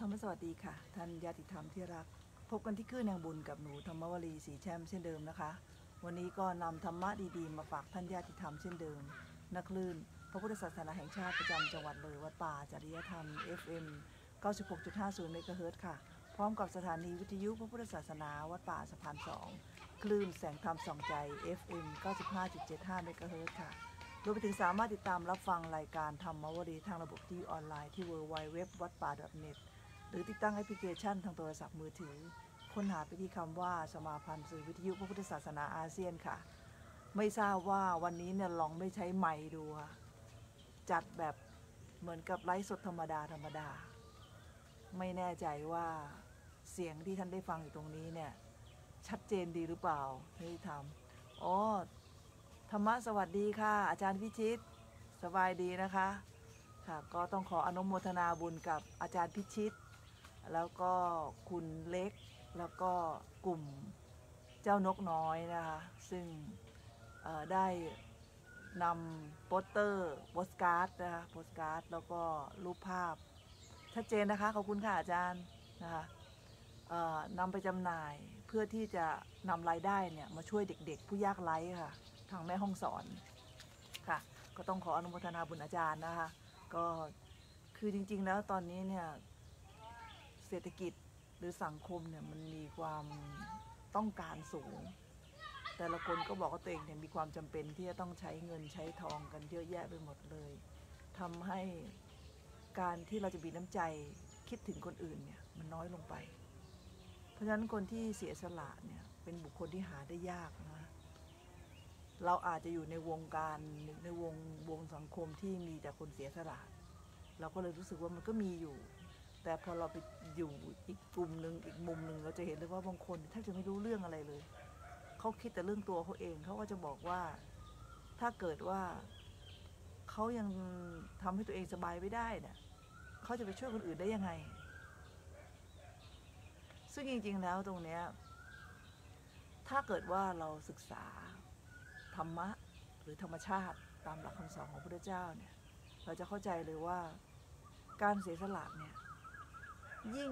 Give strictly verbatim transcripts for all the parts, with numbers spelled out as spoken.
รมสวัสดีค่ะท่านญาติธรรมที่รักพบกันที่คลื่นแห่งบุญกับหนูธรรมวลีสีแช่มเช่นเดิมนะคะวันนี้ก็นำธรรมะดีๆมาฝากท่านญาติธรรมเช่นเดิมนักคลื่นพระพุทธศาสนาแห่งชาติประจำจังหวัดเลยวัดป่าจริยธรรม เอฟ เอ็ม เก้าสิบหกจุดห้าศูนย์ เมกะเฮิรตซ์ค่ะพร้อมกับสถานีวิทยุพระพุทธศาสนาวัดป่าสะพานสองคลื่นแสงธรรมส่องใจ เอฟ เอ็ม เก้าสิบห้าจุดเจ็ดห้า เมกะเฮิรตซ์ค่ะรวมไปถึงสามารถติดตามรับฟังรายการธรรมวลีทางระบบที่ออนไลน์ที่ ดับเบิลยู ดับเบิลยู ดับเบิลยู ดอท วัดป่า ดอท เน็ต หรือติดตั้งแอปพลิเคชันทางโทรศัพท์มือถือค้นหาไปที่คำว่าสมาพันธ์สื่อวิทยุพระพุทธศาสนาอาเซียนค่ะไม่ทราบว่าวันนี้เนี่ยลองไม่ใช้ไมค์ดูค่ะจัดแบบเหมือนกับไลฟ์สดธรรมดาธรรมดาไม่แน่ใจว่าเสียงที่ท่านได้ฟังอยู่ตรงนี้เนี่ยชัดเจนดีหรือเปล่าที่ทำอ๋อธรรมะสวัสดีค่ะอาจารย์พิชิตสบายดีนะคะค่ะก็ต้องขออนุโมทนาบุญกับอาจารย์พิชิตแล้วก็คุณเล็กแล้วก็กลุ่มเจ้านกน้อยนะคะซึ่งได้นำโปสเตอร์โปสการ์ดนะคะโปสการ์ดแล้วก็รูปภาพชัดเจนนะคะขอบคุณค่ะอาจารย์นะคะนำไปจำหน่ายเพื่อที่จะนำรายได้เนี่ยมาช่วยเด็กๆผู้ยากไร้ค่ะทางแม่ห้องสอนค่ะก็ต้องขออนุโมทนาบุญอาจารย์นะคะก็คือจริงๆแล้วตอนนี้เนี่ยเศรษฐกิจหรือสังคมเนี่ยมันมีความต้องการสูงแต่ละคนก็บอกว่าตัวเองเนี่ยมีความจำเป็นที่จะต้องใช้เงินใช้ทองกันเยอะแยะไปหมดเลยทำให้การที่เราจะมีน้ำใจคิดถึงคนอื่นเนี่ยมันน้อยลงไปเพราะฉะนั้นคนที่เสียสละเนี่ยเป็นบุคคลที่หาได้ยากนะเราอาจจะอยู่ในวงการในวงวงสังคมที่มีแต่คนเสียสละเราก็เลยรู้สึกว่ามันก็มีอยู่แต่พอเราไปอยู่อีกกลุ่มหนึ่งอีกมุมหนึ่งเราจะเห็นเลยว่าบางคนแทบจะไม่รู้เรื่องอะไรเลยเขาคิดแต่เรื่องตัวเขาเองเขาก็จะบอกว่าถ้าเกิดว่าเขายังทำให้ตัวเองสบายไม่ได้เนี่ยเขาจะไปช่วยคนอื่นได้ยังไงซึ่งจริงๆแล้วตรงเนี้ยถ้าเกิดว่าเราศึกษาธรรมะหรือธรรมชาติตามหลักคำสอนของพระพุทธเจ้าเนี่ยเราจะเข้าใจเลยว่าการเสียสละเนี่ยยิ่ง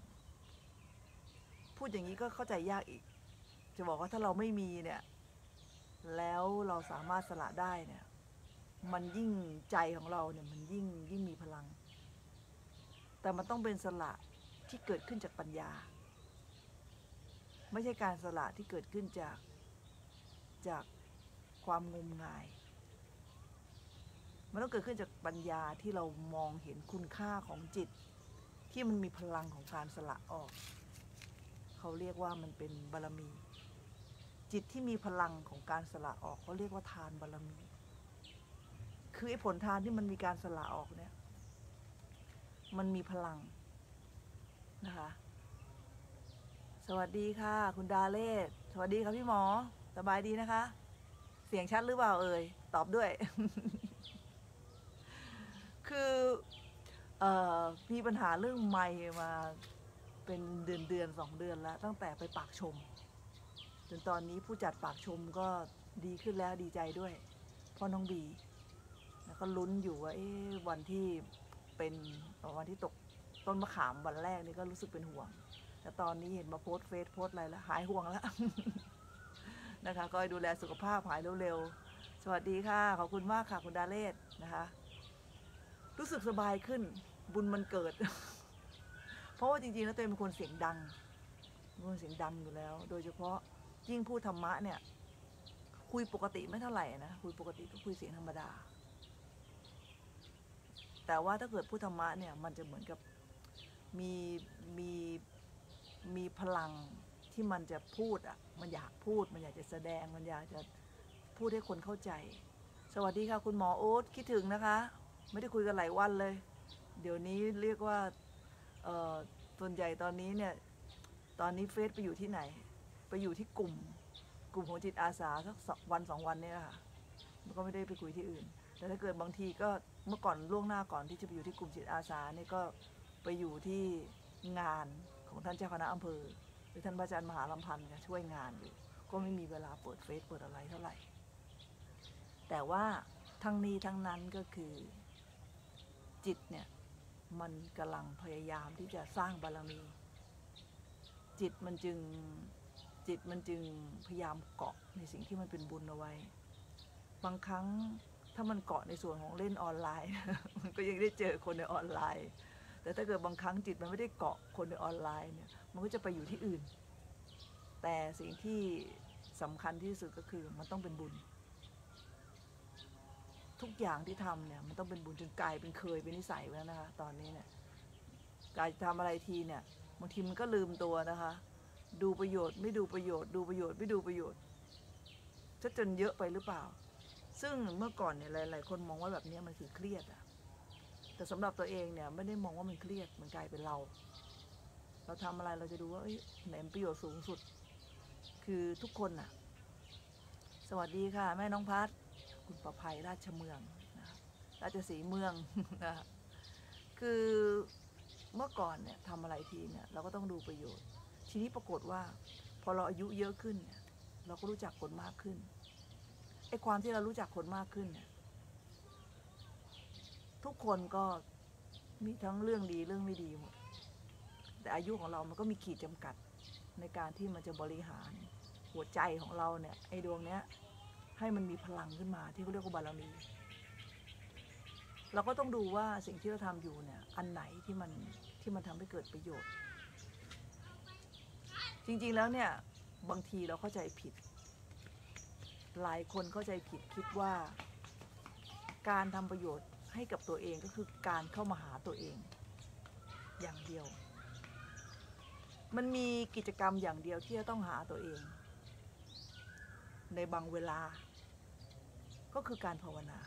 พูดอย่างนี้ก็เข้าใจยากอีกจะบอกว่าถ้าเราไม่มีเนี่ยแล้วเราสามารถสละได้เนี่ยมันยิ่งใจของเราเนี่ยมันยิ่งยิ่งมีพลังแต่มันต้องเป็นสละที่เกิดขึ้นจากปัญญาไม่ใช่การสละที่เกิดขึ้นจากจากความงมงายมันต้องเกิดขึ้นจากปัญญาที่เรามองเห็นคุณค่าของจิตที่มันมีพลังของการสละออกเขาเรียกว่ามันเป็นบารมีจิตที่มีพลังของการสละออกเขาเรียกว่าทานบารมีคือไอ้ผลทานที่มันมีการสละออกเนี่ยมันมีพลังนะคะสวัสดีค่ะคุณดาเลศสวัสดีค่ะพี่หมอสบายดีนะคะเสียงชัดหรือเปล่าเอ่ยตอบด้วย คือเอ่อมีปัญหาเรื่องไมค์มาเป็นเดือนเดือนสองเดือนแล้วตั้งแต่ไปปากชมจนตอนนี้ผู้จัดปากชมก็ดีขึ้นแล้วดีใจด้วยพ่อน้องบีแล้วก็ลุ้นอยู่ว่าเอ๊ะวันที่เป็นวันที่ตกต้นมะขามวันแรกนี่ก็รู้สึกเป็นห่วงแต่ตอนนี้เห็นมาโพสเฟซโพสอะไรแล้วหายห่วงแล้ว นะคะก็ให้ดูแลสุขภาพหายเร็วๆสวัสดีค่ะขอบคุณมากค่ะคุณดาเลศนะคะรู้สึกสบายขึ้นบุญมันเกิด เพราะว่าจริงๆแล้วตัวเองเป็นคนเสียงดังเป็นคนเสียงดังอยู่แล้วโดยเฉพาะยิ่งพูดธรรมะเนี่ยคุยปกติไม่เท่าไหร่นะคุยปกติก็คุยเสียงธรรมดาแต่ว่าถ้าเกิดพูดธรรมะเนี่ยมันจะเหมือนกับมีมีมีพลังที่มันจะพูดอ่ะมันอยากพูดมันอยากจะแสดงมันอยากจะพูดให้คนเข้าใจสวัสดีค่ะคุณหมอโอ๊ตคิดถึงนะคะไม่ได้คุยกันหลายวันเลยเดี๋ยวนี้เรียกว่าเอ่อส่วนใหญ่ตอนนี้เนี่ยตอนนี้เฟซไปอยู่ที่ไหนไปอยู่ที่กลุ่มกลุ่มของจิตอาสาสักวันสองวันนี่แหละค่ะมันก็ไม่ได้ไปคุยที่อื่นแต่ถ้าเกิดบางทีก็เมื่อก่อนล่วงหน้าก่อนที่จะไปอยู่ที่กลุ่มจิตอาสาเนี่ยก็ไปอยู่ที่งานของท่านเจ้าคณะอำเภอหรือท่านพระอาจารย์มหาลำพันธ์ช่วยงานอยู่ก็ไม่มีเวลาเปิดเฟซเปิดอะไรเท่าไหร่แต่ว่าทั้งนี้ทั้งนั้นก็คือจิตเนี่ยมันกำลังพยายามที่จะสร้างบารมีจิตมันจึงจิตมันจึงพยายามเกาะในสิ่งที่มันเป็นบุญเอาไว้บางครั้งถ้ามันเกาะในส่วนของเล่นออนไลน์ มันก็ยังได้เจอคนในออนไลน์แต่ถ้าเกิดบางครั้งจิตมันไม่ได้เกาะคนในออนไลน์เนี่ยมันก็จะไปอยู่ที่อื่นแต่สิ่งที่สำคัญที่สุดก็คือมันต้องเป็นบุญทุกอย่างที่ทำเนี่ยมันต้องเป็นบุญจนกลายเป็นเคยเป็นนิสัยไปแล้วนะคะตอนนี้เนี่ยกายจะทำอะไรทีเนี่ยบางทีมันก็ลืมตัวนะคะดูประโยชน์ไม่ดูประโยชน์ดูประโยชน์ไม่ดูประโยชน์จะจนเยอะไปหรือเปล่าซึ่งเมื่อก่อนเนี่ยหลายๆคนมองว่าแบบนี้มันคือเครียดอะแต่สำหรับตัวเองเนี่ยไม่ได้มองว่ามันเครียดมันกลายเป็นเราเราทำอะไรเราจะดูว่าไหนประโยชน์สูงสุดคือทุกคนน่ะสวัสดีค่ะแม่น้องพัดคุณประภัยราชเมืองนะราชสีเมืองนะคือเมื่อก่อนเนี่ยทำอะไรทีเนี่ยเราก็ต้องดูประโยชน์ทีนี้ปรากฏว่าพอเราอายุเยอะขึ้นเนี่ยเราก็รู้จักคนมากขึ้นไอ้ความที่เรารู้จักคนมากขึ้นเนี่ยทุกคนก็มีทั้งเรื่องดีเรื่องไม่ดีหมดแต่อายุของเรามันก็มีขีดจำกัดในการที่มันจะบริหารหัวใจของเราเนี่ยไอ้ดวงเนี้ยให้มันมีพลังขึ้นมาที่เขาเรียกว่าบารมีเราก็ต้องดูว่าสิ่งที่เราทำอยู่เนี่ยอันไหนที่มันที่มันทำให้เกิดประโยชน์จริงๆแล้วเนี่ยบางทีเราเข้าใจผิดหลายคนเข้าใจผิดคิดว่าการทำประโยชน์ให้กับตัวเองก็คือการเข้ามาหาตัวเองอย่างเดียวมันมีกิจกรรมอย่างเดียวที่จะต้องหาตัวเองในบางเวลาก็คือการภาวนา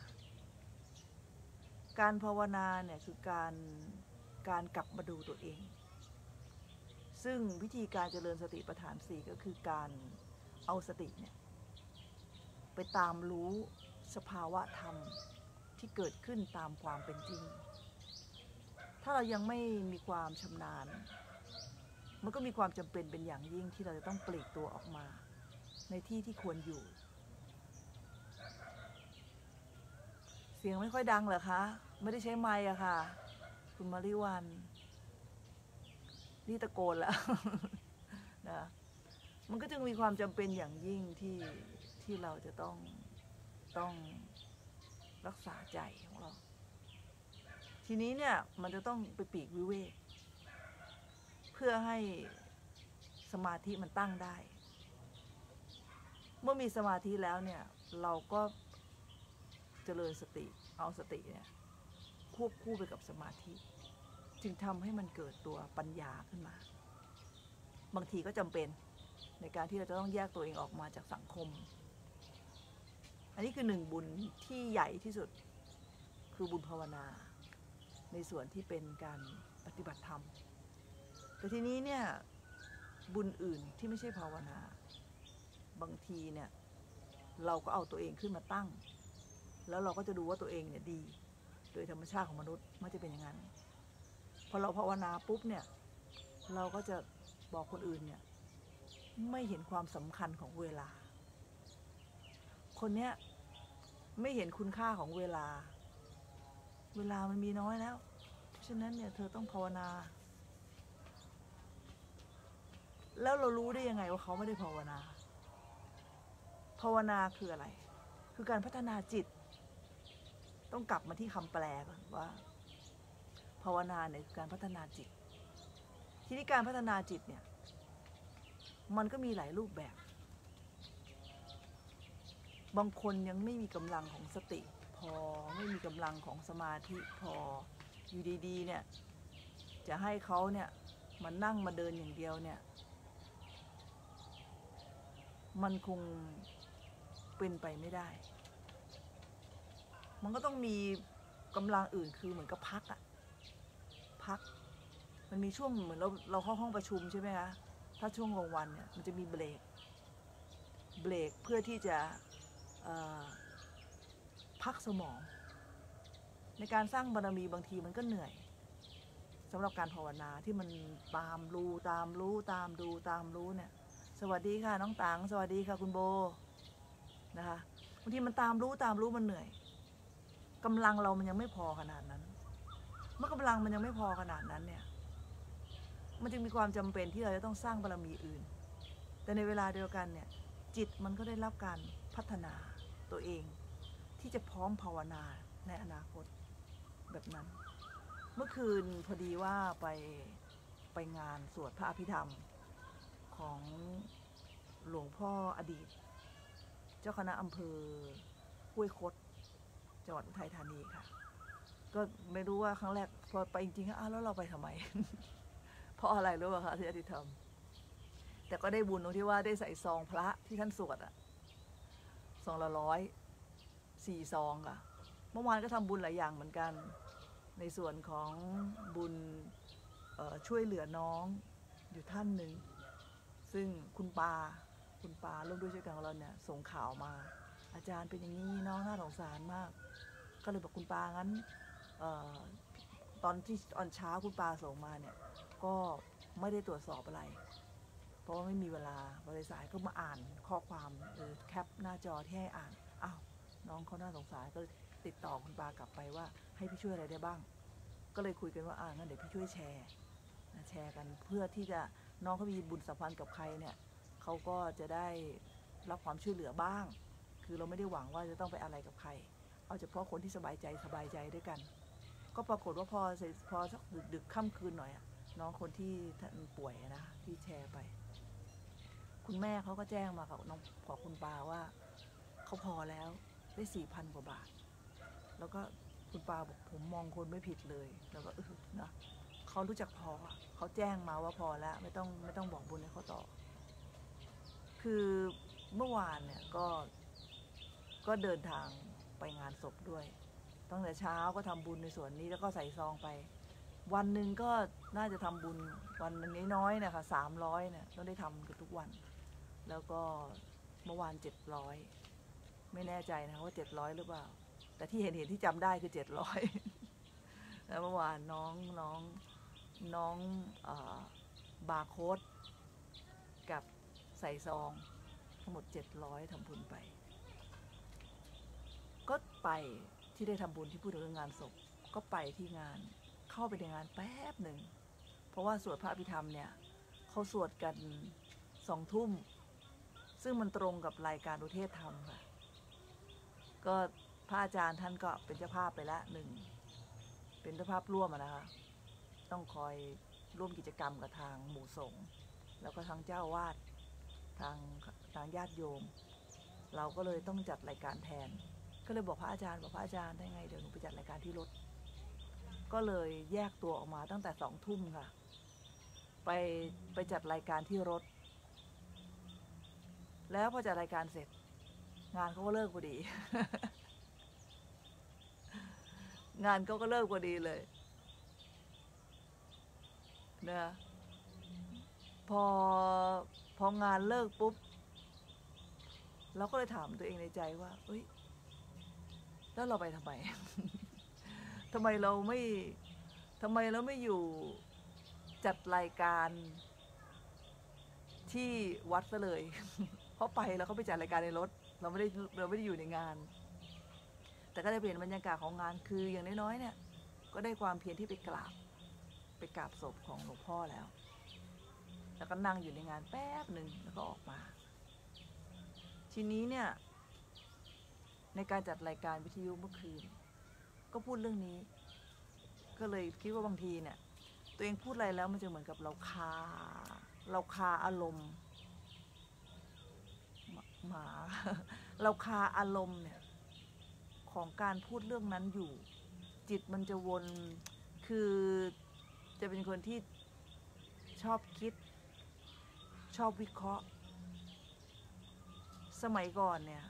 การภาวนาเนี่ยคือการการกลับมาดูตัวเองซึ่งวิธีการเจริญสติปัฏฐานสี่ก็คือการเอาสติเนี่ยไปตามรู้สภาวะธรรมที่เกิดขึ้นตามความเป็นจริงถ้าเรายังไม่มีความชำนาญมันก็มีความจำเป็นเป็นอย่างยิ่งที่เราจะต้องปลีกตัวออกมาในที่ที่ควรอยู่เสียงไม่ค่อยดังเหรอคะไม่ได้ใช้ไมค์อะค่ะคุณมาริวันนี่ตะโกนแล้ว นะมันก็จึงมีความจำเป็นอย่างยิ่งที่ที่เราจะต้องต้องรักษาใจของเราทีนี้เนี่ยมันจะต้องไปปีกวิเวกเพื่อให้สมาธิมันตั้งได้เมื่อมีสมาธิแล้วเนี่ยเราก็เจริญสติเอาสติเนี่ยควบคู่ไปกับสมาธิจึงทำให้มันเกิดตัวปัญญาขึ้นมาบางทีก็จำเป็นในการที่เราจะต้องแยกตัวเองออกมาจากสังคมอันนี้คือหนึ่งบุญที่ใหญ่ที่สุดคือบุญภาวนาในส่วนที่เป็นการปฏิบัติธรรมแต่ทีนี้เนี่ยบุญอื่นที่ไม่ใช่ภาวนาบางทีเนี่ยเราก็เอาตัวเองขึ้นมาตั้งแล้วเราก็จะดูว่าตัวเองเนี่ยดีโดยธรรมชาติของมนุษย์มันจะเป็นอย่างนั้นพอเราภาวนาปุ๊บเนี่ยเราก็จะบอกคนอื่นเนี่ยไม่เห็นความสำคัญของเวลาคนเนี้ยไม่เห็นคุณค่าของเวลาเวลามันมีน้อยแล้วเพราะฉะนั้นเนี่ยเธอต้องภาวนาแล้วเรารู้ได้ยังไงว่าเขาไม่ได้ภาวนาภาวนาคืออะไรคือการพัฒนาจิตต้องกลับมาที่คำแปลก่อนว่าภาวนาเนี่ยคือการพัฒนาจิตทีนี้การพัฒนาจิตเนี่ยมันก็มีหลายรูปแบบบางคนยังไม่มีกำลังของสติพอไม่มีกำลังของสมาธิพออยู่ดีๆเนี่ยจะให้เขาเนี่ยมานั่งมาเดินอย่างเดียวเนี่ยมันคงเป็นไปไม่ได้มันก็ต้องมีกำลังอื่นคือเหมือนกับพักอะพักมันมีช่วงเหมือนเราเราเข้าห้องประชุมใช่ไหมคะถ้าช่วงกลางวันเนี่ยมันจะมีเบรกเบรกเพื่อที่จะพักสมองในการสร้างบารมีบางทีมันก็เหนื่อยสำหรับการภาวนาที่มันตามรู้ตามรู้ตามดูตามรู้เนี่ยสวัสดีค่ะน้องตังสวัสดีค่ะคุณโบนะคะบางทีมันตามรู้ตามรู้มันเหนื่อยกำลังเรามันยังไม่พอขนาดนั้นเมื่อกำลังมันยังไม่พอขนาดนั้นเนี่ยมันจึงมีความจำเป็นที่เราจะต้องสร้างบารมีอื่นแต่ในเวลาเดียวกันเนี่ยจิตมันก็ได้รับการพัฒนาตัวเองที่จะพร้อมภาวนาในอนาคตแบบนั้นเมื่อคืนพอดีว่าไปไปงานสวดพระอภิธรรมของหลวงพ่ออดีตเจ้าคณะอำเภอห้วยคดจังหวัดอุทัยธานีค่ะก็ไม่รู้ว่าครั้งแรกพอไปจริงๆอ้าวแล้วเราไปทำไม เพราะอะไรรู้ป่ะคะที่อธิธรรมแต่ก็ได้บุญตรงที่ว่าได้ใส่ซองพระที่ท่านสวดอะซองละร้อยสี่ซองค่ะเมื่อวานก็ทำบุญหลายอย่างเหมือนกันในส่วนของบุญช่วยเหลือน้องอยู่ท่านหนึ่งซึ่งคุณปาคุณปาร่วมด้วยช่วยกันของเราเนี่ยส่งข่าวมาอาจารย์เป็นอย่างนี้น้องน่าสงสารมากก็เลยบอกคุณปางั้นออตอนที่ตอนเช้าคุณปาส่งมาเนี่ยก็ไม่ได้ตรวจสอบอะไรเพราะว่าไม่มีเวลาบริษัทก็มาอ่านข้อความเออแคปหน้าจอที่ให้อ่านอ้าวน้องเขาน่าสงสารก็ติดต่อคุณปากลับไปว่าให้พี่ช่วยอะไรได้บ้างก็เลยคุยกันว่าอ่างั้นเดี๋ยวพี่ช่วยแชร์แชร์กันเพื่อที่จะน้องเขามีบุญสัมพันธ์กับใครเนี่ยเขาก็จะได้รับความช่วยเหลือบ้างคือเราไม่ได้หวังว่าจะต้องไปอะไรกับใครเอาเฉพาะคนที่สบายใจสบายใจด้วยกันก็ปรากฏว่าพอพอสักดึกๆค่ำคืนหน่อยอะน้องคนที่ท่านป่วยนะที่แชร์ไปคุณแม่เขาก็แจ้งมากับน้องขอคุณปาว่าเขาพอแล้วได้สี่พันกว่าบาทแล้วก็คุณปาบอกผมมองคนไม่ผิดเลยแล้วก็เออนะเขารู้จักพอเขาแจ้งมาว่าพอแล้วไม่ต้องไม่ต้องบอกบุญให้เขาต่อคือเมื่อวานเนี่ยก็ก็เดินทางไปงานศพด้วยตั้งแต่เช้าก็ทำบุญในส่วนนี้แล้วก็ใส่ซองไปวันหนึ่งก็น่าจะทำบุญวันหนึ่งน้อยๆเนี่ยค่ะสามร้อยเนี่ยต้องได้ทำกันทุกวันแล้วก็เมื่อวานเจ็ดร้อยไม่แน่ใจนะว่าเจ็ดร้อยหรือเปล่าแต่ที่เห็นเห็นที่จำได้คือเจ็ดร้อยแล้วเมื่อวานน้องน้องน้องบาร์โค้ดกับใส่ซองทั้งหมดเจ็ดร้อยทำบุญไปก็ไปที่ได้ทำบุญที่พูดถึงเรื่องงานศพก็ไปที่งานเข้าไปในงานแป๊บหนึ่งเพราะว่าสวดพระอภิธรรมเนี่ยเขาสวดกันสองทุ่มซึ่งมันตรงกับรายการอุเทศธรรมค่ะก็พระอาจารย์ท่านก็เป็นเจ้าภาพไปละหนึ่งเป็นเจ้าภาพร่วมนะคะต้องคอยร่วมกิจกรรมกับทางหมู่สงฆ์แล้วก็ทางเจ้าวาดทางทางญาติโยมเราก็เลยต้องจัดรายการแทนก็เลยบอกพระอาจารย์บอกพระอาจารย์ได้ไงเดี๋ยวหนูไปจัดรายการที่รถก็เลยแยกตัวออกมาตั้งแต่สองทุ่มค่ะไปไปจัดรายการที่รถแล้วพอจัดรายการเสร็จงานเขาก็เลิกพอดี งานเขาก็เลิกพอดีเลยนะพอพองานเลิกปุ๊บเราก็เลยถามตัวเองในใจว่าเอ้ยแล้วเราไปทำไม ทำไมเราไม่ทำไมเราไม่อยู่จัดรายการที่วัดซะเลย เพราะไปแล้วเขาไปจัดรายการในรถเราไม่ได้เราไม่ได้อยู่ในงานแต่ก็ได้เปลี่ยนบรรยากาศของงานคืออย่างน้อยๆเนี่ยก็ได้ความเพียรที่ไปกราบไปกราบศพของหลวงพ่อแล้วแล้วก็นั่งอยู่ในงานแป๊บหนึ่งแล้วก็ออกมาทีนี้เนี่ยในการจัดรายการวิทยุเมื่อคืนก็พูดเรื่องนี้ก็เลยคิดว่าบางทีเนี่ยตัวเองพูดอะไรแล้วมันจะเหมือนกับเราคาเราคาอารมณ์หมาเราคาอารมณ์เนี่ยของการพูดเรื่องนั้นอยู่จิตมันจะวนคือจะเป็นคนที่ชอบคิดชอบวิเคราะห์สมัยก่อนเนี่ย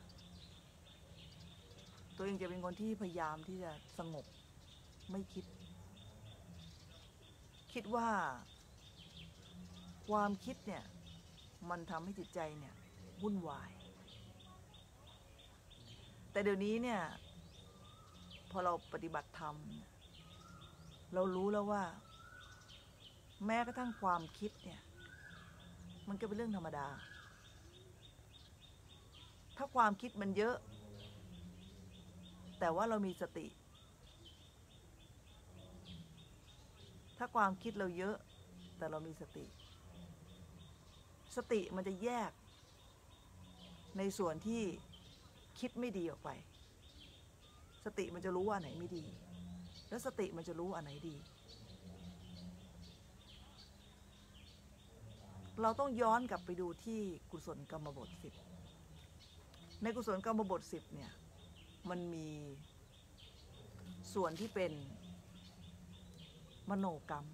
ตัวเองจะเป็นคนที่พยายามที่จะสงบไม่คิดคิดว่าความคิดเนี่ยมันทำให้จิตใจเนี่ยวุ่นวายแต่เดี๋ยวนี้เนี่ยพอเราปฏิบัติธรรมเรารู้แล้วว่าแม้กระทั่งความคิดเนี่ยมันก็เป็นเรื่องธรรมดาถ้าความคิดมันเยอะแต่ว่าเรามีสติถ้าความคิดเราเยอะแต่เรามีสติสติมันจะแยกในส่วนที่คิดไม่ดีออกไปสติมันจะรู้ว่าอันไหนไม่ดีแล้วสติมันจะรู้ว่าอันไหนดีเราต้องย้อนกลับไปดูที่กุศลกรรมบทสิบในกุศลกรรมบทสิบเนี่ยมันมีส่วนที่เป็นมโนกรรม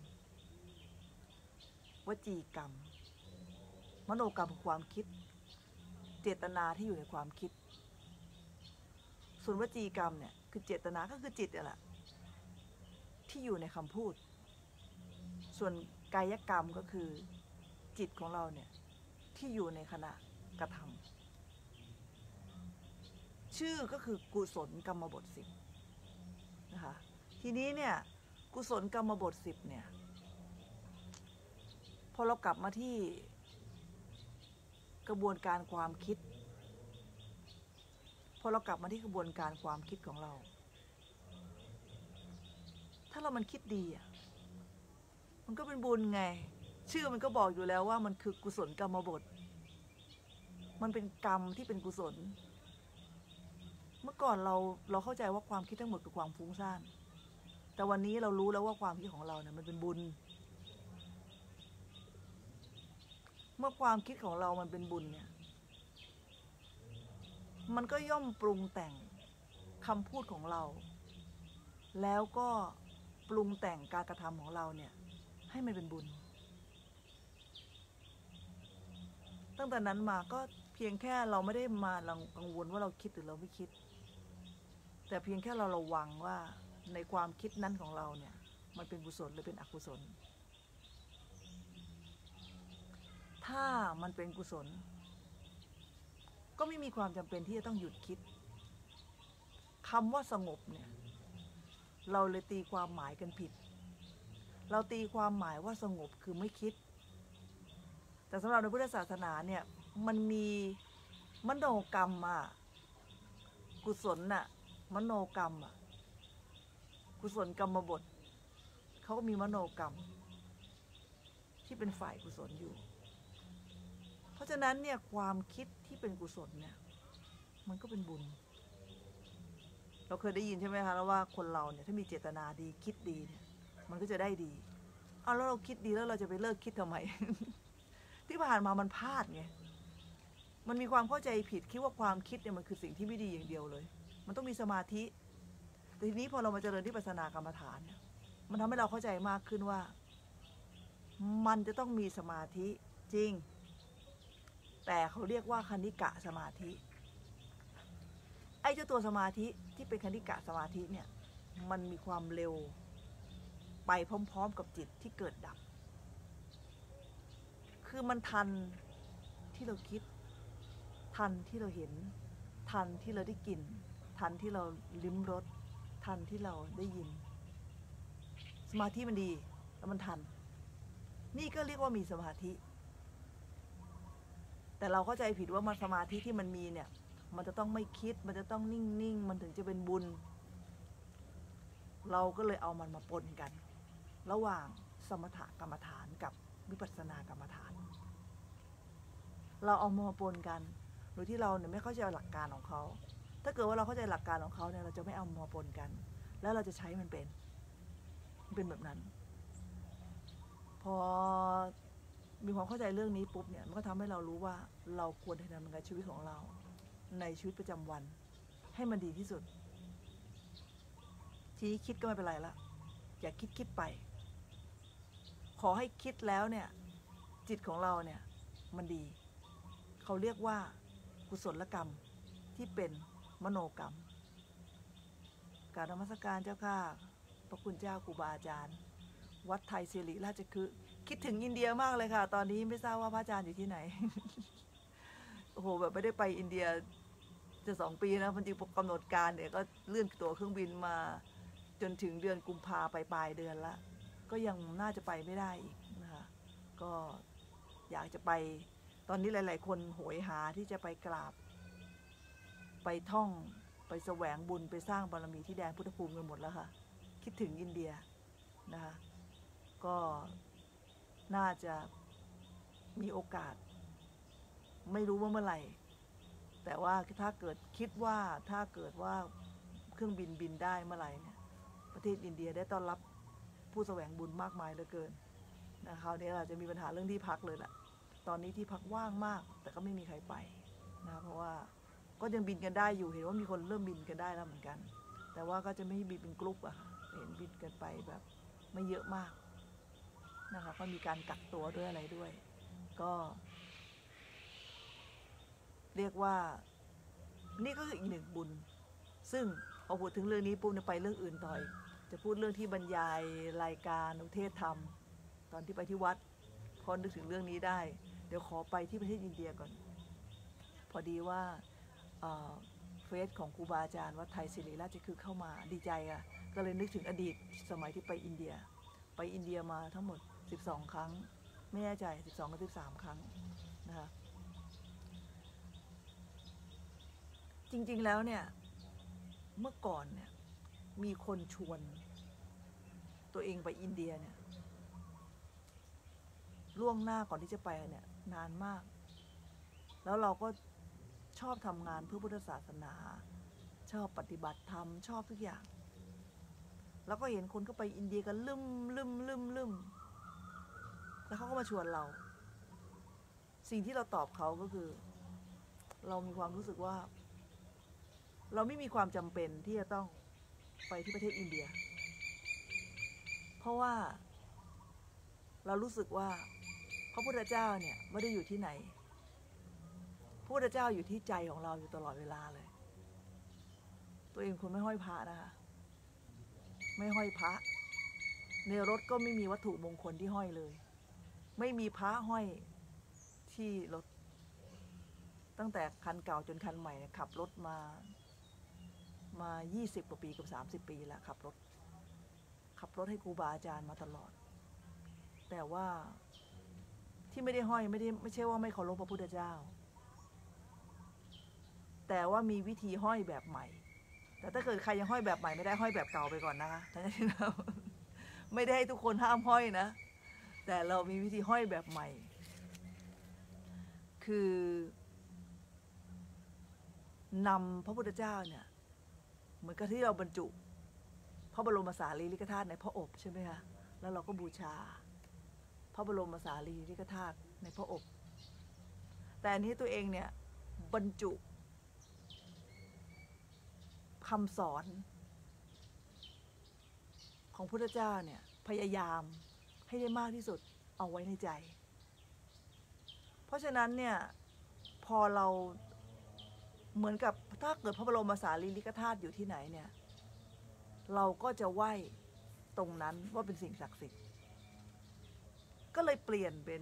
วจีกรรมมโนกรรมคือความคิดเจตนาที่อยู่ในความคิดส่วนวจีกรรมเนี่ยคือเจตนาก็คือจิตแหละที่อยู่ในคำพูดส่วนกายกรรมก็คือจิตของเราเนี่ยที่อยู่ในขณะกระทำชื่อก็คือกุศลกรรมบทสิบนะคะทีนี้เนี่ยกุศลกรรมบทสิบเนี่ยพอเรากลับมาที่กระบวนการความคิดพอเรากลับมาที่กระบวนการความคิดของเราถ้าเรามันคิดดีอ่ะมันก็เป็นบุญไงชื่อมันก็บอกอยู่แล้วว่ามันคือกุศลกรรมบทมันเป็นกรรมที่เป็นกุศลเมื่อก่อนเราเราเข้าใจว่าความคิดทั้งหมดคือความฟุ้งซ่านแต่วันนี้เรารู้แล้วว่าความคิดของเราเนี่ยมันเป็นบุญเมื่อความคิดของเรามันเป็นบุญเนี่ยมันก็ย่อมปรุงแต่งคำพูดของเราแล้วก็ปรุงแต่งการกระทำของเราเนี่ยให้มันเป็นบุญตั้งแต่นั้นมาก็เพียงแค่เราไม่ได้มากังวลว่าเราคิดหรือเราไม่คิดแต่เพียงแค่เราระวังว่าในความคิดนั้นของเราเนี่ยมันเป็นกุศลหรือเป็นอกุศลถ้ามันเป็นกุศลก็ไม่มีความจำเป็นที่จะต้องหยุดคิดคำว่าสงบเนี่ยเราเลยตีความหมายกันผิดเราตีความหมายว่าสงบคือไม่คิดแต่สำหรับในพุทธศาสนาเนี่ยมันมีมโนกรรมอ่ะกุศลน่ะมโนกรรมอ่ะกุศลกรรมบทเขาก็มีมโนกรรมที่เป็นฝ่ายกุศลอยู่เพราะฉะนั้นเนี่ยความคิดที่เป็นกุศลเนี่ยมันก็เป็นบุญเราเคยได้ยินใช่ไหมคะแล้วว่าคนเราเนี่ยถ้ามีเจตนาดีคิดดีเนี่ยมันก็จะได้ดีเอาแล้วเราคิดดีแล้วเราจะไปเลิกคิดทำไม ที่ผ่านมามันพลาดไงมันมีความเข้าใจผิดคิดว่าความคิดเนี่ยมันคือสิ่งที่ไม่ดีอย่างเดียวเลยมันต้องมีสมาธิแต่ทีนี้พอเรามาเจริญวิปัสสนากรรมฐานเนี่ยมันทำให้เราเข้าใจมากขึ้นว่ามันจะต้องมีสมาธิจริงแต่เขาเรียกว่าคณิกะสมาธิไอ้เจ้าตัวสมาธิที่เป็นคณิกะสมาธิเนี่ยมันมีความเร็วไปพร้อมๆกับจิตที่เกิดดับคือมันทันที่เราคิดทันที่เราเห็นทันที่เราได้กลิ่นทันที่เราลิ้มรสทันที่เราได้ยินสมาธิมันดีแล้วมันทันนี่ก็เรียกว่ามีสมาธิแต่เราเข้าใจผิดว่ามันสมาธิที่มันมีเนี่ยมันจะต้องไม่คิดมันจะต้องนิ่งๆมันถึงจะเป็นบุญเราก็เลยเอามันมาปนกันระหว่างสมถกรรมฐานกับวิปัสสนากรรมฐานเราเอามาปนกันโดยที่เราเนี่ยไม่เข้าใจหลักการของเขาถ้าเกิดว่าเราเข้าใจหลักการของเขาเนี่ยเราจะไม่เอามาปนกันแล้วเราจะใช้มันเป็นมันเป็นแบบนั้นพอมีความเข้าใจเรื่องนี้ปุ๊บเนี่ยมันก็ทำให้เรารู้ว่าเราควรดำเนินชีวิตของเราในชีวิตประจำวันให้มันดีที่สุดทีนี้คิดก็ไม่เป็นไรละอย่าคิดคิดไปขอให้คิดแล้วเนี่ยจิตของเราเนี่ยมันดีเขาเรียกว่ากุศลกรรมที่เป็นมโนกรรมกราบนมัสการเจ้าค่ะพระคุณเจ้าครูบาอาจารย์วัดไทยศิริราชคฤห์คิดถึงอินเดียมากเลยค่ะตอนนี้ไม่ทราบว่าพระอาจารย์อยู่ที่ไหน โอ้โหแบบไม่ได้ไปอินเดียจะสองปีนะจริงๆกำหนดการเนี่ยก็เลื่อนตั๋วเครื่องบินมาจนถึงเดือนกุมภาไปปลายเดือนละก็ยังน่าจะไปไม่ได้อีกนะคะก็อยากจะไปตอนนี้หลายๆคนโหยหาที่จะไปกราบไปท่องไปแสวงบุญไปสร้างบารมีที่แดนพุทธภูมิกันหมดแล้วค่ะคิดถึงอินเดียนะคะกก็น่าจะมีโอกาสไม่รู้ว่าเมื่อไหร่แต่ว่าถ้าเกิดคิดว่าถ้าเกิดว่าเครื่องบินบินได้เมื่อไหร่เนี่ยประเทศอินเดียได้ต้อนรับผู้แสวงบุญมากมายเหลือเกินนะคราวนี้เราจะมีปัญหาเรื่องที่พักเลยแหละตอนนี้ที่พักว่างมากแต่ก็ไม่มีใครไปนะเพราะว่าก็ยังบินกันได้อยู่เห็นว่ามีคนเริ่มบินกันได้แล้วเหมือนกันแต่ว่าก็จะไม่บินเป็นกลุ่มอะค่ะเห็นบินกันไปแบบไม่เยอะมากนะคะก็มีการกักตัวด้วยอะไรด้วยก็เรียกว่านี่ก็คืออีกหนึ่งบุญซึ่งพอพูดถึงเรื่องนี้ปุ๊บเนี่ยไปเรื่องอื่นต่อยจะพูดเรื่องที่บรรยายรายการอุเทศธรรมตอนที่ไปที่วัดพอนึกถึงเรื่องนี้ได้เดี๋ยวขอไปที่ประเทศอินเดียก่อนพอดีว่าเฟซของครูบาอาจารย์วัดไทยศิริราชคือเข้ามาดีใจอ่ะก็เลยนึกถึงอดีตสมัยที่ไปอินเดียไปอินเดียมาทั้งหมดสิบสองครั้งไม่แน่ใจสิบสองกับสิบสามครั้งนะคะจริงๆแล้วเนี่ยเมื่อก่อนเนี่ยมีคนชวนตัวเองไปอินเดียเนี่ยล่วงหน้าก่อนที่จะไปเนี่ยนานมากแล้วเราก็ชอบทำงานเพื่อพุทธศาสนาชอบปฏิบัติธรรมชอบทุกอย่างแล้วก็เห็นคนก็ไปอินเดียกันลืมลืมลืมลืมแล้วเขาก็มาชวนเราสิ่งที่เราตอบเขาก็คือเรามีความรู้สึกว่าเราไม่มีความจำเป็นที่จะต้องไปที่ประเทศอินเดียเพราะว่าเรารู้สึกว่าพระพุทธเจ้าเนี่ยไม่ได้อยู่ที่ไหนพระพุทธเจ้าอยู่ที่ใจของเราอยู่ตลอดเวลาเลยตัวเองคุณไม่ห้อยพระนะคะไม่ห้อยพระในรถก็ไม่มีวัตถุมงคลที่ห้อยเลยไม่มีพระห้อยที่รถตั้งแต่คันเก่าจนคันใหม่ขับรถมามายี่สิบกว่าปีกับสามสิบปีแล้วขับรถขับรถให้ครูบาอาจารย์มาตลอดแต่ว่าที่ไม่ได้ห้อยไม่ได้ไม่ใช่ว่าไม่เคารพพระพุทธเจ้าแต่ว่ามีวิธีห้อยแบบใหม่แต่ถ้าเกิดใครยังห้อยแบบใหม่ไม่ได้ห้อยแบบเก่าไปก่อนนะคะท่านที่เราไม่ได้ให้ทุกคนห้ามห้อยนะแต่เรามีวิธีห้อยแบบใหม่คือนำพระพุทธเจ้าเนี่ยเหมือนกับที่เราบรรจุพระบรมสารีริกธาตุในพระอบใช่ไหมคะแล้วเราก็บูชาพระบรมสารีริกธาตุในพระอบแต่อันนี้ตัวเองเนี่ยบรรจุคำสอนของพุทธเจ้าเนี่ยพยายามให้ได้มากที่สุดเอาไว้ในใจเพราะฉะนั้นเนี่ยพอเราเหมือนกับถ้าเกิดพระบรมสารีริกธาตุอยู่ที่ไหนเนี่ยเราก็จะไหว้ตรงนั้นว่าเป็นสิ่งศักดิ์สิทธิ์ก็เลยเปลี่ยนเป็น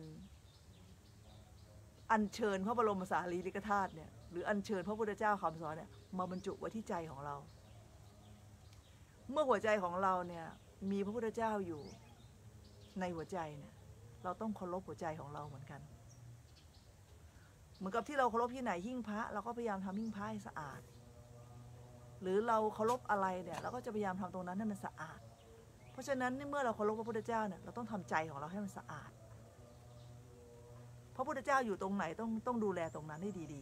อัญเชิญพระบรมสารีริกธาตุเนี่ยหรืออัญเชิญพระพุทธเจ้าคำสอนเนี่ยมาบรรจุไว้ที่ใจของเราเมื่อหัวใจของเราเนี่ยมีพระพุทธเจ้าอยู่ในหัวใจเนี่ยเราต้องเคารพหัวใจของเราเหมือนกันเหมือนกับที่เราเคารพที่ไหนหิ้งพระเราก็พยายามทำหิ้งพระให้สะอาดหรือเราเคารพอะไรเนี่ยเราก็จะพยายามทำตรงนั้นให้มันสะอาดเพราะฉะนั้นเมื่อเราเคารพพระพุทธเจ้าเนี่ยเราต้องทำใจของเราให้มันสะอาดพระพุทธเจ้าอยู่ตรงไหนต้องต้องดูแลตรงนั้นให้ดี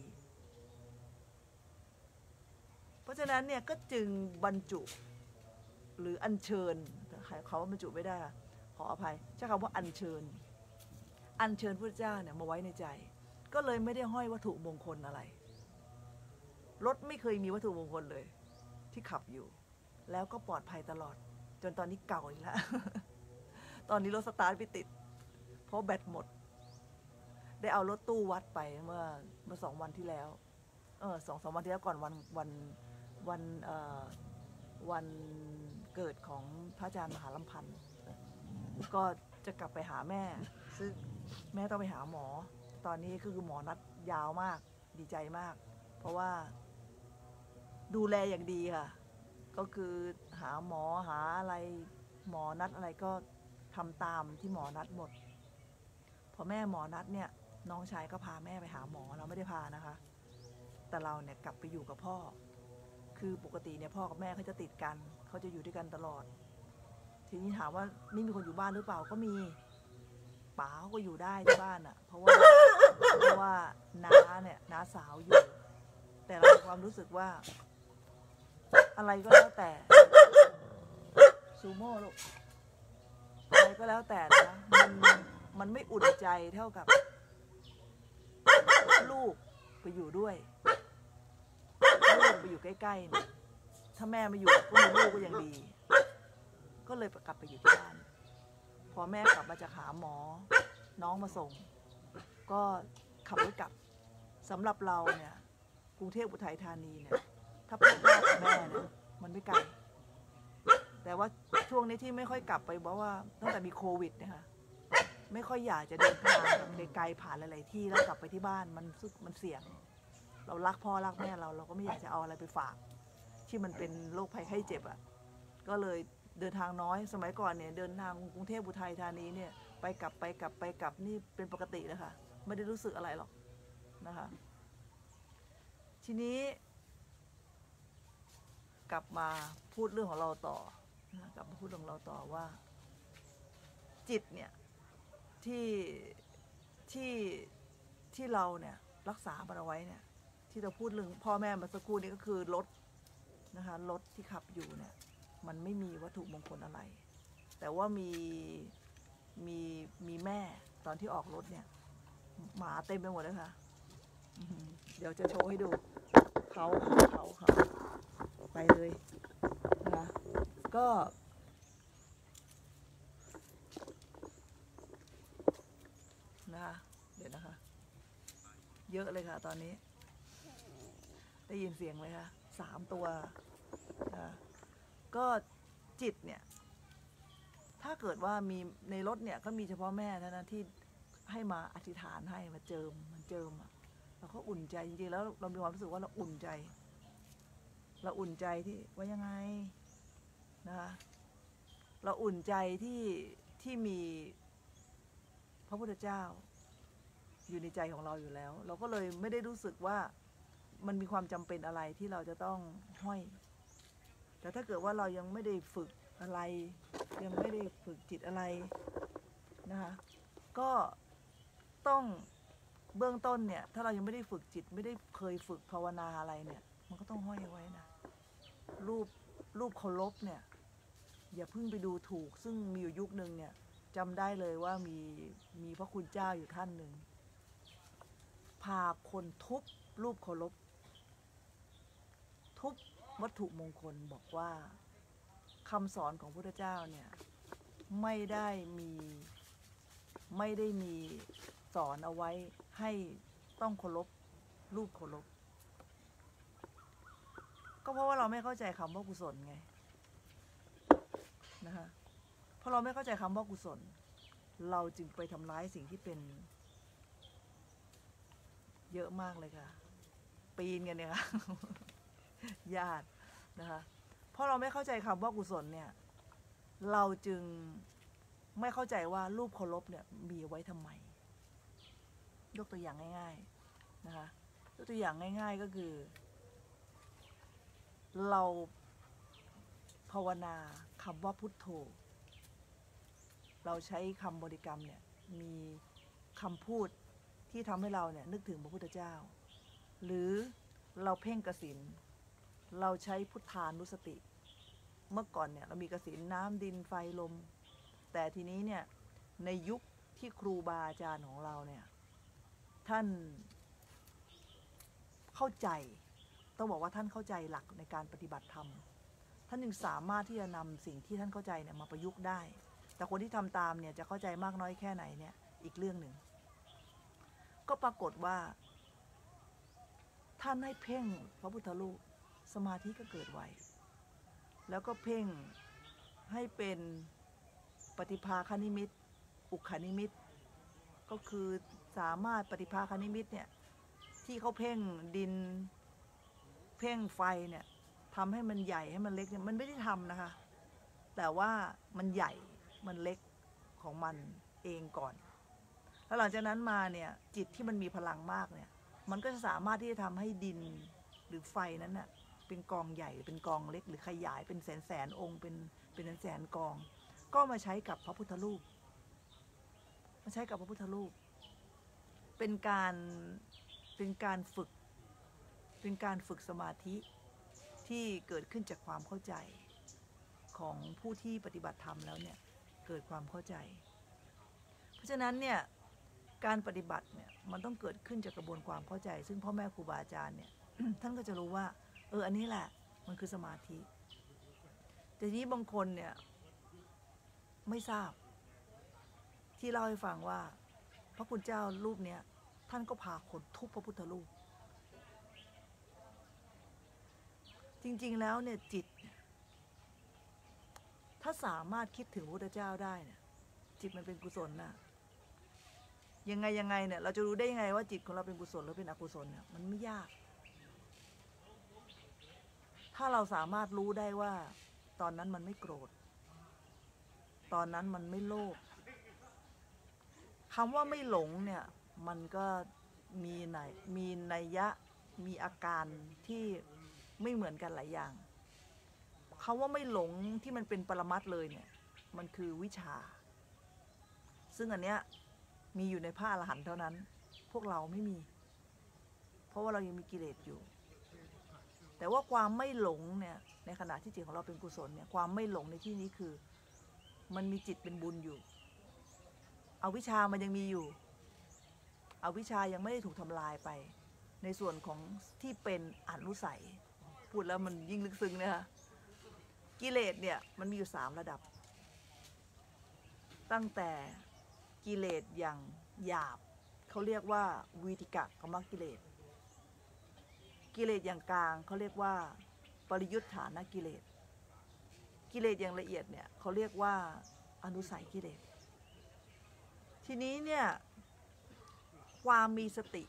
ๆเพราะฉะนั้นเนี่ยก็จึงบรรจุหรืออัญเชิญเขาบรรจุไม่ได้ขออภัยใช้คำว่าอัญเชิญอัญเชิญพระพุทธเจ้าเนี่ยมาไว้ในใจก็เลยไม่ได้ห้อยวัตถุมงคลอะไรรถไม่เคยมีวัตถุมงคลเลยที่ขับอยู่แล้วก็ปลอดภัยตลอดจนตอนนี้เก่าอีกแล้ว ตอนนี้รถสตาร์ทไม่ติดเพราะแบตหมดได้เอารถตู้วัดไปเมื่อเมื่อสองวันที่แล้วเออสองสองวันที่แล้วก่อนวันวันวันเอ่อวันเกิดของพระอาจารย์มหาลำพันธ์ก็จะกลับไปหาแม่ซึ่งแม่ต้องไปหาหมอตอนนี้คือหมอนัดยาวมากดีใจมากเพราะว่าดูแลอย่างดีค่ะก็คือหาหมอหาอะไรหมอนัดอะไรก็ทำตามที่หมอนัดหมดพอแม่หมอนัดเนี่ยน้องชายก็พาแม่ไปหาหมอเราไม่ได้พานะคะแต่เราเนี่ยกลับไปอยู่กับพ่อคือปกติเนี่ยพ่อกับแม่เขาจะติดกันเขาจะอยู่ด้วยกันตลอดททีนี้ถามว่านี่มีคนอยู่บ้านหรือเปล่าก็มีป๋าเขาก็อยู่ได้ที่บ้านอ่ะเพราะว่าเพราะว่าน้าเนี่ยน้าสาวอยู่แต่เรามีความรู้สึกว่าอะไรก็แล้วแต่ซูโม่ลูกอะไรก็แล้วแต่นะมันมันไม่อุ่นใจเท่ากับลูกไปอยู่ด้วยลูกไปอยู่ใกล้ๆเนี่ยถ้าแม่มาอยู่ก็มีลูกก็ยังดีก็เลยกลับไปอยู่ที่บ้านพอแม่กลับมาจากหาหมอน้องมาส่งก็ขับรถกลับสำหรับเราเนี่ยกรุงเทพอุทัยธานีเนี่ยถ้าพ่อแม่กับแม่เนี่ยมันไม่ไกลแต่ว่าช่วงนี้ที่ไม่ค่อยกลับไปเพราะว่าตั้งแต่มีโควิดนะคะไม่ค่อยอยากจะเดินทางไกลๆผ่านหลายๆที่แล้วกลับไปที่บ้านมันมันเสี่ยงเรารักพ่อรักแม่เราเราก็ไม่อยากจะเอาอะไรไปฝากที่มันเป็นโรคภัยไข้เจ็บอ่ะก็เลยเดินทางน้อยสมัยก่อนเนี่ยเดินทางกรุงเทพอุทัยธานีเนี่ยไปกลับไปกลับไปกลับนี่เป็นปกติเลยค่ะไม่ได้รู้สึกอะไรหรอกนะคะทีนี้กลับมาพูดเรื่องของเราต่อกลับมาพูดเรื่องของเราต่อว่าจิตเนี่ยที่ที่ที่เราเนี่ยรักษามันเอาไว้เนี่ยที่เราพูดเรื่องพ่อแม่มาสักครู่นี้ก็คือรถนะคะรถที่ขับอยู่เนี่ยมันไม่มีวัตถุมงคลอะไรแต่ว่ามีมีมีแม่ตอนที่ออกรถเนี่ยหมาเต็มไปหมดเลยค่ะเดี๋ยวจะโชว์ให้ดูเขาเขาเขาไปเลยนะคะก็นะคะเดี๋ยวนะคะเยอะเลยค่ะตอนนี้ได้ยินเสียงไหมคะสามตัวนะก็จิตเนี่ยถ้าเกิดว่ามีในรถเนี่ยก็มีเฉพาะแม่เท่านั้นที่ให้มาอธิษฐานให้มาเจิมมันเจิมอ่ะเราก็อุ่นใจจริงๆแล้วเรามีความรู้สึกว่าเราอุ่นใจเราอุ่นใจที่ว่ายังไงนะคะเราอุ่นใจที่ที่มีพระพุทธเจ้าอยู่ในใจของเราอยู่แล้วเราก็เลยไม่ได้รู้สึกว่ามันมีความจำเป็นอะไรที่เราจะต้องห้อยแต่ถ้าเกิดว่าเรายังไม่ได้ฝึกอะไรยังไม่ได้ฝึกจิตอะไรนะคะก็ต้องเบื้องต้นเนี่ยถ้าเรายังไม่ได้ฝึกจิตไม่ได้เคยฝึกภาวนาอะไรเนี่ยมันก็ต้องห้อยไว้นะรูปรูปเคารพเนี่ยอย่าเพิ่งไปดูถูกซึ่งมีอยู่ยุคนึงเนี่ยจำได้เลยว่ามีมีพระคุณเจ้าอยู่ท่านหนึ่งพาคนทุบรูปเคารพทุบวัตถุมงคลบอกว่าคำสอนของพระพุทธเจ้าเนี่ยไม่ได้มีไม่ได้มีสอนเอาไว้ให้ต้องเคารพรูปเคารพก็เพราะว่าเราไม่เข้าใจคำว่ากุศลไงนะคะเพราะเราไม่เข้าใจคำว่ากุศลเราจึงไปทำร้ายสิ่งที่เป็นเยอะมากเลยค่ะปีนกันเนี่ยค่ะญาตินะคะเพราะเราไม่เข้าใจคำว่ากุศลเนี่ยเราจึงไม่เข้าใจว่ารูปเคารพเนี่ยมีไว้ทำไมยกตัวอย่างง่ายๆนะคะยกตัวอย่างง่ายๆก็คือเราภาวนาคำว่าพุทโธเราใช้คำบริกรรมเนี่ยมีคำพูดที่ทำให้เราเนี่ยนึกถึงพระพุทธเจ้าหรือเราเพ่งกสิณเราใช้พุทธานุสติเมื่อก่อนเนี่ยเรามีกสิณน้ำดินไฟลมแต่ทีนี้เนี่ยในยุคที่ครูบาอาจารย์ของเราเนี่ยท่านเข้าใจต้องบอกว่าท่านเข้าใจหลักในการปฏิบัติธรรมท่านจึงสามารถที่จะนำสิ่งที่ท่านเข้าใจเนี่ยมาประยุกต์ได้แต่คนที่ทำตามเนี่ยจะเข้าใจมากน้อยแค่ไหนเนี่ยอีกเรื่องหนึ่งก็ปรากฏว่าท่านให้เพ่งพระพุทธรูปสมาธิก็เกิดไวแล้วก็เพ่งให้เป็นปฏิภาคนิมิตอุคคนิมิตก็คือสามารถปฏิภาคนิมิตเนี่ยที่เขาเพ่งดินเพ่งไฟเนี่ยทำให้มันใหญ่ให้มันเล็กเนี่ยมันไม่ได้ทำนะคะแต่ว่ามันใหญ่มันเล็กของมันเองก่อนแล้วหลังจากนั้นมาเนี่ยจิตที่มันมีพลังมากเนี่ยมันก็จะสามารถที่จะทำให้ดินหรือไฟนั้นน่ะเป็นกองใหญ่เป็นกองเล็กหรือขยายเป็นแสนแสนองค์เป็นเป็นแสนกองก็มาใช้กับพระพุทธรูปมาใช้กับพระพุทธรูปเป็นการเป็นการฝึกเป็นการฝึกสมาธิที่เกิดขึ้นจากความเข้าใจของผู้ที่ปฏิบัติธรรมแล้วเนี่ยเกิดความเข้าใจ เพราะฉะนั้นเนี่ยการปฏิบัติเนี่ยมันต้องเกิดขึ้นจากกระบวนความเข้าใจซึ่งพ่อแม่ครูบาอาจารย์เนี่ย ท่านก็จะรู้ว่าเอออันนี้แหละมันคือสมาธิแต่ทีนี้บางคนเนี่ยไม่ทราบที่เล่าให้ฟังว่าพระคุณเจ้ารูปเนี้ยท่านก็พาคนทุบพระพุทธรูปจริงๆแล้วเนี่ยจิตถ้าสามารถคิดถึงพระพุทธเจ้าได้เนี่ยจิตมันเป็นกุศลนะยังไงยังไงเนี่ยเราจะรู้ได้ยังไงว่าจิตของเราเป็นกุศลหรือเป็นอกุศลเนี่ยมันไม่ยากถ้าเราสามารถรู้ได้ว่าตอนนั้นมันไม่โกรธตอนนั้นมันไม่โลภคำว่าไม่หลงเนี่ยมันก็มีในมีนัยยะมีอาการที่ไม่เหมือนกันหลายอย่างคำว่าไม่หลงที่มันเป็นปรมัตถ์เลยเนี่ยมันคือวิชาซึ่งอันเนี้ยมีอยู่ในพระอรหันต์เท่านั้นพวกเราไม่มีเพราะว่าเรายังมีกิเลสอยู่แต่ว่าความไม่หลงเนี่ยในขณะที่จิตของเราเป็นกุศลเนี่ยความไม่หลงในที่นี้คือมันมีจิตเป็นบุญอยู่อวิชชามันยังมีอยู่อวิชชายังไม่ได้ถูกทำลายไปในส่วนของที่เป็นอนุสัยพูดแล้วมันยิ่งลึกซึ้งนะคะกิเลสเนี่ยมันมีอยู่สามระดับตั้งแต่กิเลสอย่างหยาบเขาเรียกว่าวีติกะกมกิเลสกิเลสอย่างกลางเขาเรียกว่าปริยุทธานกิเลสกิเลสอย่างละเอียดเนี่ยเขาเรียกว่าอนุสัยกิเลสทีนี้เนี่ยความมีสติ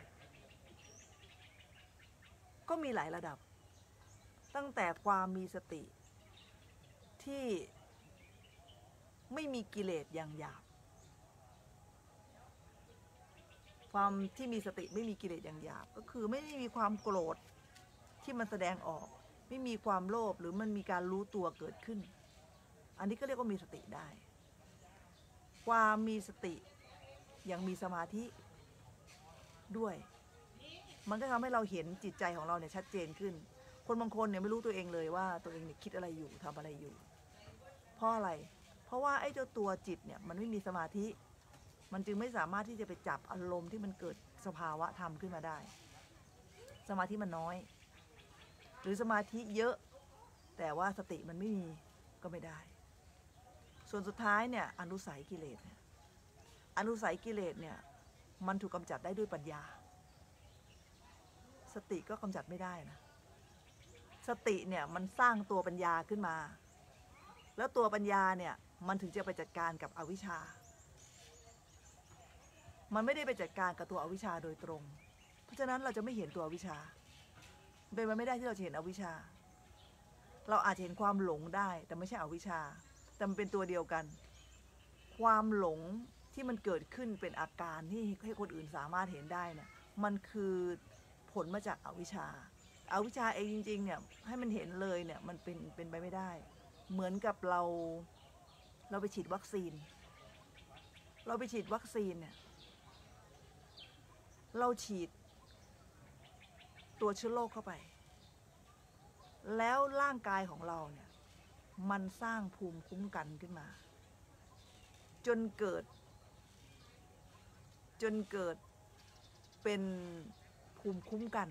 ก็มีหลายระดับตั้งแต่ความมีสติที่ไม่มีกิเลสอย่างหยาบความที่มีสติไม่มีกิเลสอย่างหยาบก็คือไม่ได้มีความโกรธที่มันแสดงออกไม่มีความโลภหรือมันมีการรู้ตัวเกิดขึ้นอันนี้ก็เรียกว่ามีสติได้ความมีสติอย่างมีสมาธิด้วยมันก็ทำให้เราเห็นจิตใจของเราเนี่ยชัดเจนขึ้นคนบางคนเนี่ยไม่รู้ตัวเองเลยว่าตัวเองเนี่ยคิดอะไรอยู่ทำอะไรอยู่เพราะอะไรเพราะว่าไอ้เจ้าตัวจิตเนี่ยมันไม่มีสมาธิมันจึงไม่สามารถที่จะไปจับอารมณ์ที่มันเกิดสภาวะธรรมขึ้นมาได้สมาธิมันน้อยหรือสมาธิเยอะแต่ว่าสติมันไม่มีก็ไม่ได้ส่วนสุดท้ายเนี่ยอนุสัยกิเลสเนี่ยอนุสัยกิเลสเนี่ยมันถูกกำจัดได้ด้วยปัญญาสติก็กำจัดไม่ได้นะสติเนี่ยมันสร้างตัวปัญญาขึ้นมาแล้วตัวปัญญาเนี่ยมันถึงจะไปจัดการกับอวิชชามันไม่ได้ไปจัดการกับตัวอวิชชาโดยตรงเพราะฉะนั้นเราจะไม่เห็นตัวอวิชชาเป็นไปไม่ได้ที่เราจะเห็นอวิชชาเราอาจจะเห็นความหลงได้แต่ไม่ใช่อวิชชาแต่มันเป็นตัวเดียวกันความหลงที่มันเกิดขึ้นเป็นอาการที่ให้คนอื่นสามารถเห็นได้เนี่ยมันคือผลมาจากอวิชชาอวิชชาเองจริงๆเนี่ยให้มันเห็นเลยเนี่ยมันเป็นเป็นไปไม่ได้เหมือนกับเราเราไปฉีดวัคซีนเราไปฉีดวัคซีนเนี่ยเราฉีดตัวเชื้อโรคเข้าไปแล้วร่างกายของเราเนี่ยมันสร้างภูมิคุ้มกันขึ้นมาจนเกิดจนเกิดเป็นภูมิคุ้มกัน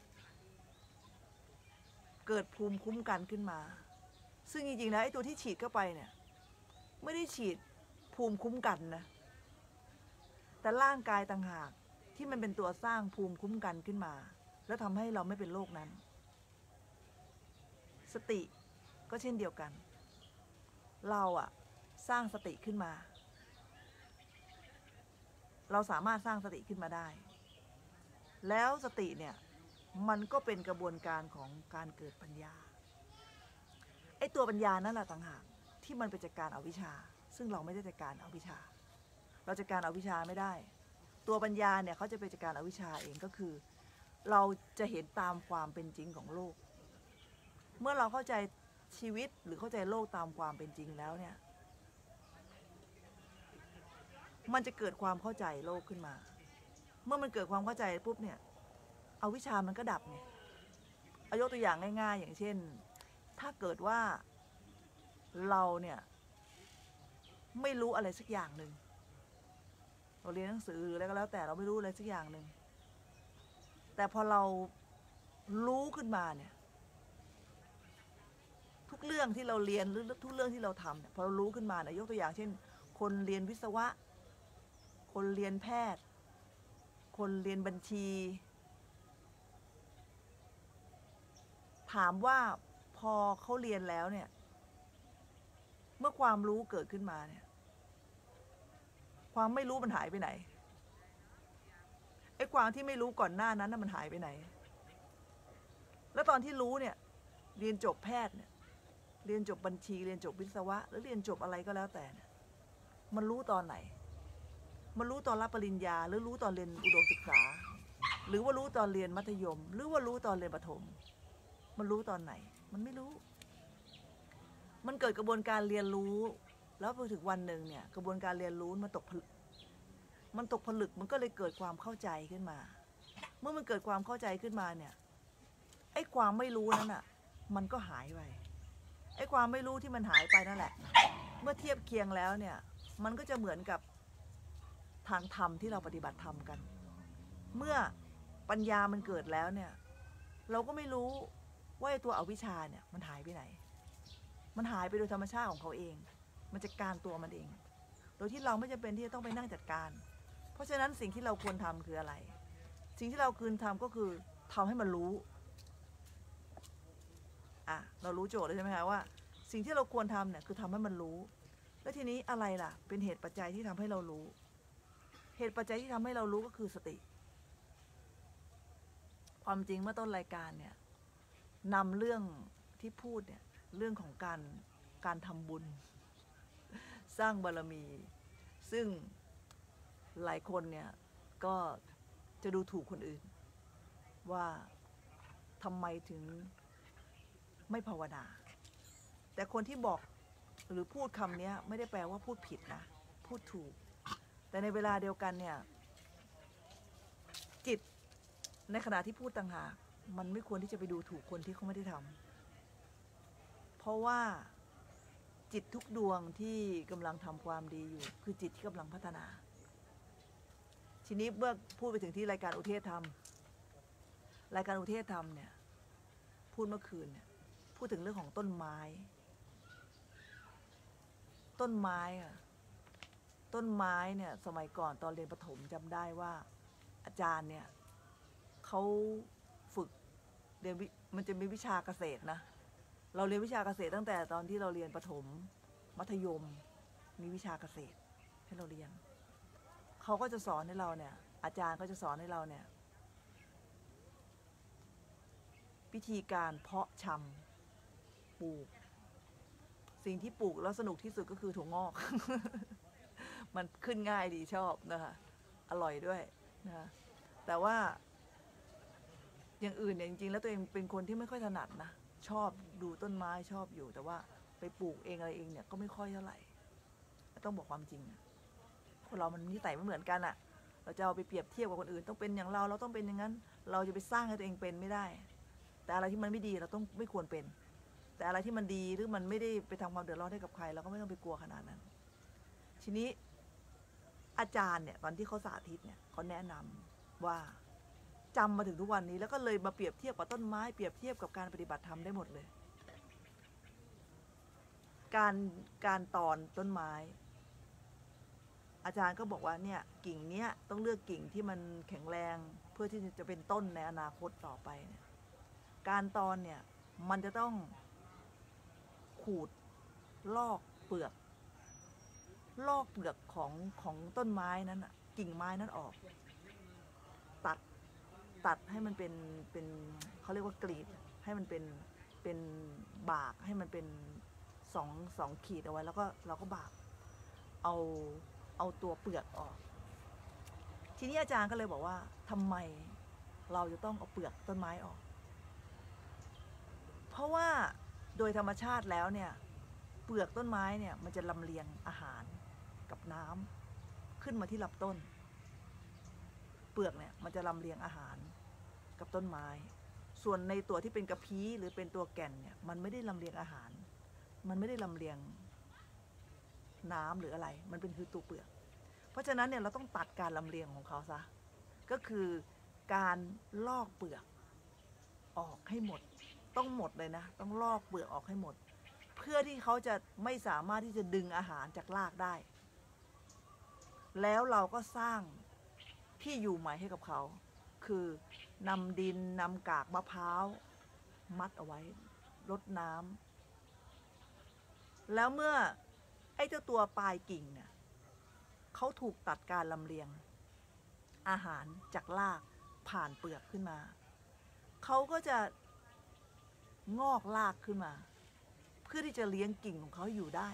เกิดภูมิคุ้มกันขึ้นมาซึ่งจริงๆแล้วไอ้ตัวที่ฉีดเข้าไปเนี่ยไม่ได้ฉีดภูมิคุ้มกันนะแต่ร่างกายต่างหากที่มันเป็นตัวสร้างภูมิคุ้มกันขึ้นมาแล้วทำให้เราไม่เป็นโรคนั้นสติก็เช่นเดียวกันเราอะสร้างสติขึ้นมาเราสามารถสร้างสติขึ้นมาได้แล้วสติเนี่ยมันก็เป็นกระบวนการของการเกิดปัญญาไอ้ตัวปัญญานั่นแหละต่างหากที่มันไปจัดการอวิชชาซึ่งเราไม่ได้จัดการอวิชชาเราจัดการอวิชชาไม่ได้ตัวปัญญาเนี่ยเขาจะไปจัดการอวิชชาเองก็คือเราจะเห็นตามความเป็นจริงของโลกเมื่อเราเข้าใจชีวิตหรือเข้าใจโลกตามความเป็นจริงแล้วเนี่ยมันจะเกิดความเข้าใจโลกขึ้นมาเมื่อมันเกิดความเข้าใจปุ๊บเนี่ยเอาวิชามันก็ดับไงเอายกตัวอย่างง่ายๆอย่างเช่นถ้าเกิดว่าเราเนี่ยไม่รู้อะไรสักอย่างหนึ่งเราเรียนหนังสือหรืออะไรก็แล้วแต่เราไม่รู้อะไรสักอย่างหนึ่งแต่พอเรารู้ขึ้นมาเนี่ยทุกเรื่องที่เราเรียนหรือทุกเรื่องที่เราทำเนี่ยพอเรารู้ขึ้นมาเนี่ยยกตัวอย่างเช่นคนเรียนวิศวะคนเรียนแพทย์คนเรียนบัญชีถามว่าพอเขาเรียนแล้วเนี่ยเมื่อความรู้เกิดขึ้นมาเนี่ยความไม่รู้มันหายไปไหนไอ้ความที่ไม่รู้ก่อนหน้านั้นน่ะมันหายไปไหนแล้วตอนที่รู้เนี่ยเรียนจบแพทย์เนี่ยเรียนจบบัญชีเรียนจบวิศวะหรือเรียนจบอะไรก็แล้วแต่เนี่ยมันรู้ตอนไหนมันรู้ตอนรับปริญญาหรือรู้ตอนเรียนอุดมศึกษาหรือว่ารู้ตอนเรียนมัธยมหรือว่ารู้ตอนเรียนประถมมันรู้ตอนไหนมันไม่รู้มันเกิดกระบวนการเรียนรู้แล้วพอถึงวันหนึ่งเนี่ยกระบวนการเรียนรู้มันตกผลึกมันตกผลึกมันก็เลยเกิดความเข้าใจขึ้นมาเมื่อมันเกิดความเข้าใจขึ้นมาเนี่ยไอ้ความไม่รู้นั้นอ่ะมันก็หายไปไอ้ความไม่รู้ที่มันหายไปนั่นแหละเมื่อเทียบเคียงแล้วเนี่ยมันก็จะเหมือนกับทางธรรมที่เราปฏิบัติธรรมกันเมื่อปัญญามันเกิดแล้วเนี่ยเราก็ไม่รู้ว่าตัวอวิชชาเนี่ยมันหายไปไหนมันหายไปโดยธรรมชาติของเขาเองมันจัดการตัวมันเองโดยที่เราไม่จำเป็นที่จะต้องไปนั่งจัดการเพราะฉะนั้นสิ่งที่เราควรทำคืออะไรสิ่งที่เราควรทำก็คือทำให้มันรู้อ่ะเรารู้โจทย์แล้วใช่ไหมคะว่าสิ่งที่เราควรทำเนี่ยคือทำให้มันรู้แล้วทีนี้อะไรล่ะเป็นเหตุปัจจัยที่ทำให้เรารู้เหตุปัจจัยที่ทำให้เรารู้ก็คือสติความจริงเมื่อต้นรายการเนี่ยนำเรื่องที่พูดเนี่ยเรื่องของการการทำบุญสร้างบารมีซึ่งหลายคนเนี่ยก็จะดูถูกคนอื่นว่าทำไมถึงไม่ภาวนาแต่คนที่บอกหรือพูดคำนี้ไม่ได้แปลว่าพูดผิดนะพูดถูกแต่ในเวลาเดียวกันเนี่ยจิตในขณะที่พูดต่างหากมันไม่ควรที่จะไปดูถูกคนที่เขาไม่ได้ทำเพราะว่าจิตทุกดวงที่กำลังทำความดีอยู่คือจิตที่กำลังพัฒนาทีนี้เมื่อพูดไปถึงที่รายการอุเทศธรรมรายการอุเทศธรรมเนี่ยพูดเมื่อคืนเนี่ยพูดถึงเรื่องของต้นไม้ต้นไม้อะต้นไม้เนี่ยสมัยก่อนตอนเรียนประถมจำได้ว่าอาจารย์เนี่ยเขาฝึกเรียนมันจะมีวิชาเกษตรนะเราเรียนวิชาเกษตรตั้งแต่ตอนที่เราเรียนประถมมัธยมมีวิชาเกษตรให้เราเรียนเขาก็จะสอนให้เราเนี่ยอาจารย์ก็จะสอนให้เราเนี่ยวิธีการเพาะชำปลูกสิ่งที่ปลูกแล้วสนุกที่สุดก็คือถั่วงอก มันขึ้นง่ายดีชอบนะคะอร่อยด้วยนะคะแต่ว่าอย่างอื่นเนี่ยจริงๆแล้วตัวเองเป็นคนที่ไม่ค่อยถนัดนะชอบดูต้นไม้ชอบอยู่แต่ว่าไปปลูกเองอะไรเองเนี่ยก็ไม่ค่อยเท่าไหร่ต้องบอกความจริงคนเรามันนิสัยไม่เหมือนกันอะเราจะเอาไปเปรียบเทียบกับคนอื่นต้องเป็นอย่างเราเราต้องเป็นอย่างนั้นเราจะไปสร้างให้ตัวเองเป็นไม่ได้แต่อะไรที่มันไม่ดีเราต้องไม่ควรเป็นแต่อะไรที่มันดีหรือมันไม่ได้ไปทำความเดือดร้อนให้กับใครเราก็ไม่ต้องไปกลัวขนาดนั้นทีนี้อาจารย์เนี่ยตอนที่เขาสาธิตเนี่ยเขาแนะนำว่าจำมาถึงทุกวันนี้แล้วก็เลยมาเปรียบเทียบกับต้นไม้เปรียบเทียบกับการปฏิบัติธรรมได้หมดเลยการการตอนต้นไม้อาจารย์ก็บอกว่าเนี่ยกิ่งเนี้ยต้องเลือกกิ่งที่มันแข็งแรงเพื่อที่จะเป็นต้นในอนาคตต่อไปเนี่ยการตอนเนี่ยมันจะต้องขูดลอกเปลือกลอกเปลือกของของต้นไม้นั้นอะกิ่งไม้นั้นออกตัดตัดให้มันเป็นเป็นเขาเรียกว่ากรีดให้มันเป็นเป็นบากให้มันเป็นสองสองขีดเอาไว้แล้วก็เราก็บากเอาเอาตัวเปลือกออกทีนี้อาจารย์ก็เลยบอกว่าทำไมเราจะต้องเอาเปลือกต้นไม้ออกเพราะว่าโดยธรรมชาติแล้วเนี่ยเปลือกต้นไม้เนี่ยมันจะลำเลียงอาหารกับน้ขึ้นมาที่ลำต้นเปลือกเนี่ยมันจะลำเลียงอาหารกับต้นไม้ส่วนในตัวที่เป็นกระพี้หรือเป็นตัวแก่นเนี่ยมันไม่ได้ลำเลียงอาหารมันไม่ได้ลำเลียงน้ำหรืออะไรมันเป็นคือตัวเปลือกเพราะฉะนั้นเนี่ยเราต้องตัดการลำเลียงของเขาซะก็คือการลอกเปลือกออกให้หมดต้องหมดเลยนะต้องลอกเปลือกออกให้หมดเพื่อที่เขาจะไม่สามารถที่จะดึงอาหารจากรากได้แล้วเราก็สร้างที่อยู่ใหม่ให้กับเขาคือนำดินนำกากมะพร้าวมัดเอาไว้รดน้ำแล้วเมื่อไอ้เจ้าตัวปลายกิ่งเนี่ยเขาถูกตัดการลำเลียงอาหารจากรากผ่านเปลือกขึ้นมาเขาก็จะงอกรากขึ้นมาเพื่อที่จะเลี้ยงกิ่งของเขาอยู่ได้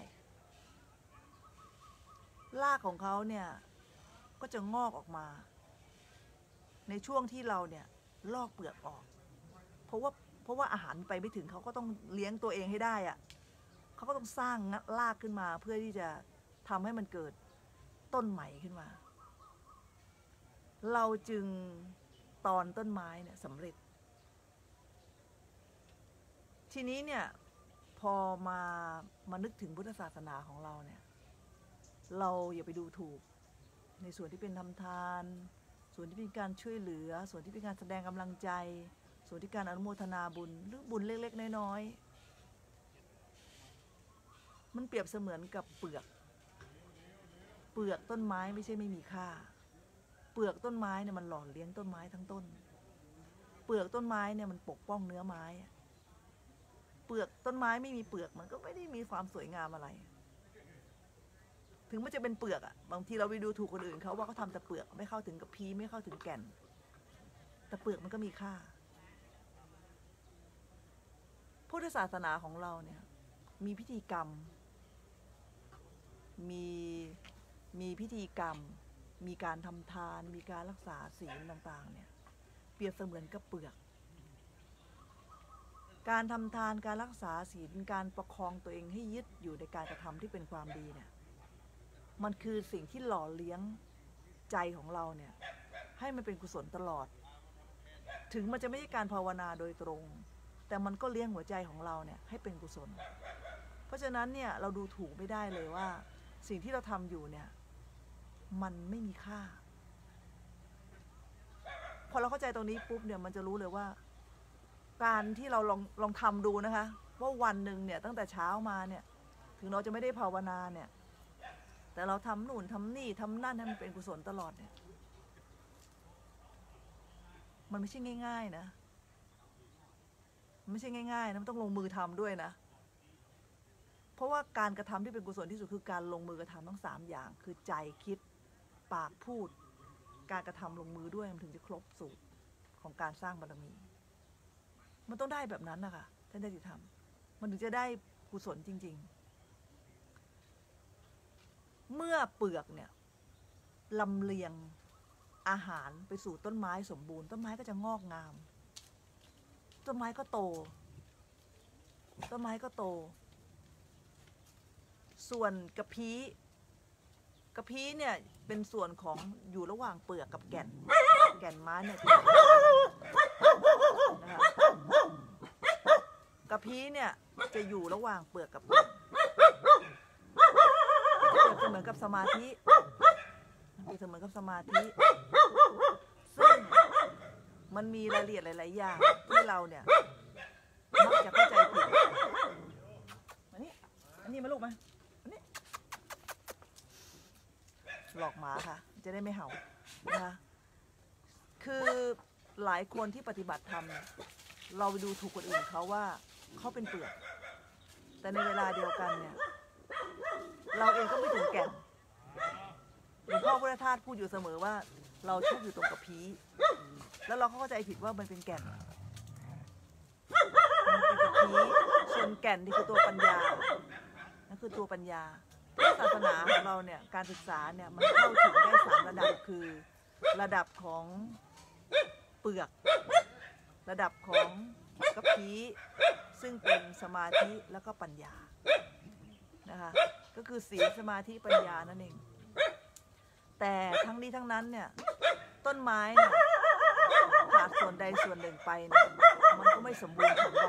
รากของเขาเนี่ยก็จะงอกออกมาในช่วงที่เราเนี่ยลอกเปลือกออกเพราะว่าเพราะว่าอาหารไปไม่ถึงเขาก็ต้องเลี้ยงตัวเองให้ได้อะเขาก็ต้องสร้างรากขึ้นมาเพื่อที่จะทำให้มันเกิดต้นใหม่ขึ้นมาเราจึงตอนต้นไม้เนี่ยสำเร็จทีนี้เนี่ยพอมามานึกถึงพุทธศาสนาของเราเนี่ยเราอย่าไปดูถูกในส่วนที่เป็นทำทานส่วนที่เป็นการช่วยเหลือส่วนที่เป็นการแสดงกำลังใจส่วนที่การอนุโมทนาบุญหรือบุญเล็กๆน้อยๆมันเปรียบเสมือนกับเปลือกเปลือกต้นไม้ไม่ใช่ไม่มีค่าเปลือกต้นไม้เนี่ยมันหล่อเลี้ยงต้นไม้ทั้งต้นเปลือกต้นไม้เนี่ยมันปกป้องเนื้อไม้เปลือกต้นไม้ไม่มีเปลือกมันก็ไม่ได้มีความสวยงามอะไรถึงมันจะเป็นเปลือกอะบางทีเราไปดูถูกคนอื่นเขาว่าเขาทำแต่เปลือกไม่เข้าถึงกับพีไม่เข้าถึงแก่นแต่เปลือกมันก็มีค่าพุทธศาสนาของเราเนี่ยมีพิธีกรรมมีมีพิธีกรรมมีการทำทานมีการรักษาศีลต่างๆเนี่ยเปรียบเสมือนกับเปลือกการทำทานการรักษาศีลการประคองตัวเองให้ยึดอยู่ในการกระทำที่เป็นความดีเนี่ยมันคือสิ่งที่หล่อเลี้ยงใจของเราเนี่ยให้มันเป็นกุศลตลอดถึงมันจะไม่ใช่การภาวนาโดยตรงแต่มันก็เลี้ยงหัวใจของเราเนี่ยให้เป็นกุศลเพราะฉะนั้นเนี่ยเราดูถูกไม่ได้เลยว่าสิ่งที่เราทำอยู่เนี่ยมันไม่มีค่าพอเราเข้าใจตรงนี้ปุ๊บเนี่ยมันจะรู้เลยว่าการที่เราลองลองทำดูนะคะว่าวันหนึ่งเนี่ยตั้งแต่เช้ามาเนี่ยถึงเราจะไม่ได้ภาวนาเนี่ยแต่เราทำนู่นทำนี่ทำนั่นให้มันเป็นกุศลตลอดเนี่ยมันไม่ใช่ง่ายๆนะมันไม่ใช่ง่ายๆนะมันต้องลงมือทำด้วยนะเพราะว่าการกระทำที่เป็นกุศลที่สุดคือการลงมือกระทำทั้งสามอย่างคือใจคิดปากพูดการกระทำลงมือด้วยมันถึงจะครบสูตรของการสร้างบารมีมันต้องได้แบบนั้นนะคะท่านได้ติธรรมมันถึงจะได้กุศลจริงๆเมื่อเปลือกเนี่ยลำเลียงอาหารไปสู่ต้นไม้สมบูรณ์ต้นไม้ก็จะงอกงามต้นไม้ก็โตต้นไม้ก็โตส่วนกระพี้กระพี้เนี่ยเป็นส่วนของอยู่ระหว่างเปลือกกับแก่นแก่นไม้เนี่ยนะคะกระพี้เนี่ยจะอยู่ระหว่างเปลือกกับแก่นจะเหมือนกับสมาธิจะเหมือนกับสมาธิซึ่งมันมีรายละเอียดหลายๆอย่างที่เราเนี่ยมักจะเข้าใจผิดอันนี้อันนี้มาลูกมาอันนี้หลอกหมาค่ะจะได้ไม่เห่านะคะคือหลายคนที่ปฏิบัติธรรมเราไปดูถูกคนอื่นเขาว่าเขาเป็นเปลือกแต่ในเวลาเดียวกันเนี่ยเราเองก็ไม่ถึงแก่นหลวงพ่อพุทธทาสพูดอยู่เสมอว่าเราชอบอยู่ตรงกระพี้แล้วเราเข้าใจผิดว่ามันเป็นแก่นมันเป็นกระพี้ส่วนแก่นนี่คือตัวปัญญานั่นคือตัวปัญญาศาสนาของเราเนี่ยการศึกษาเนี่ยมันเข้าถึงได้สามระดับคือระดับของเปลือกระดับของกระพี้ซึ่งเป็นสมาธิแล้วก็ปัญญานะคะก็คือศีลสมาธิปัญญานั่นเองแต่ทั้งนี้ทั้งนั้นเนี่ยต้นไม้เนี่ยขาดส่วนใดส่วนหนึ่งไปเนี่ยมันก็ไม่สมบูรณ์ผลใด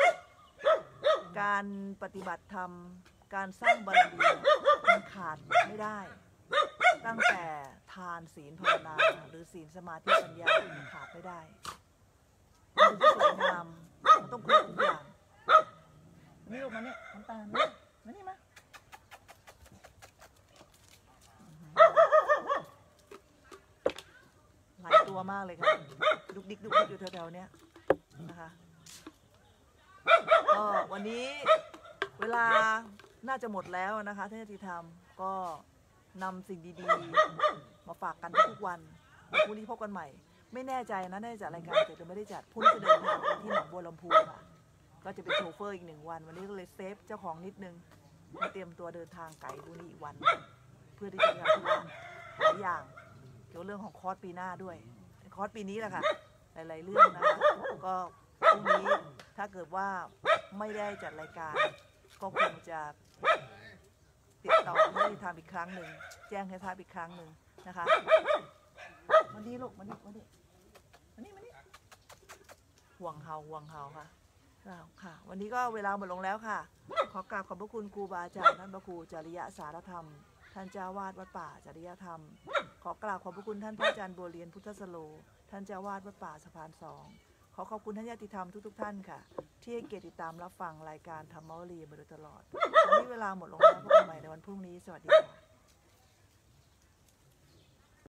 การปฏิบัติธรรมการสร้างบารมีมันขาดไม่ได้ตั้งแต่ทานศีลภาวนาหรือศีลสมาธิปัญญาขาดไม่ได้มันจะสวยงามมันต้องครบทุกอย่างนี่ลูกมาเนี่ยน้ำตาลมามานี่มาหลายตัวมากเลยค่ะดุกดิกดุกดิกอยู่แถวๆเนี้ยนะคะก็วันนี้เวลาน่าจะหมดแล้วนะคะท่านญาติธรรมก็นำสิ่งดีๆมาฝากกันทุกวันพรุ่งนี้พบกันใหม่ไม่แน่ใจนะได้จัดรายการแต่จะไม่ได้จัดพรุ่งนี้จะเดินทางไปที่หนองบัวลำพูค่ะก็จะเป็นโชเฟอร์อีกหนึ่งวันวันนี้ก็เลยเซฟเจ้าของนิดนึงมาเตรียมตัวเดินทางไกลพรุ่งนี้อีกวันเพื่อที่จะทำธุระหลายอย่างเกี่ยวกับเรื่องของคอร์สปีหน้าด้วยคอร์สปีนี้แหละค่ะหลายๆเรื่องนะคะก็พรุ่งนี้ถ้าเกิดว่าไม่ได้จัดรายการก็คงจะติดต่อให้ทำอีกครั้งหนึ่งแจ้งให้ทราบอีกครั้งหนึ่งนะคะวันนี้ลูกวันนี้วันนี้วันนี้วันนี้ห่วงเฮาห่วงเฮาค่ะค่ะวันนี้ก็เวลาหมดลงแล้วค่ะขอกราบขอบพระคุณครูบาอาจารย์ท่านพระครูจริยสารธรรมท่านเจ้าวาดวัดป่าจริยธรรมขอกราบขอบพระคุณท่านพระอาจารย์บัวเรียนพุทธสโลท่านเจ้าวาดวัดป่าสะพานสองขอขอบคุณท่านญาติธรรมทุกๆท่านค่ะที่ให้เกียรติติดตามรับฟังรายการธรรมวลีมาโดยตลอดวันนี้เวลาหมดลงแล้วพบกันใหม่ในวันพรุ่งนี้สวัสดีค่ะ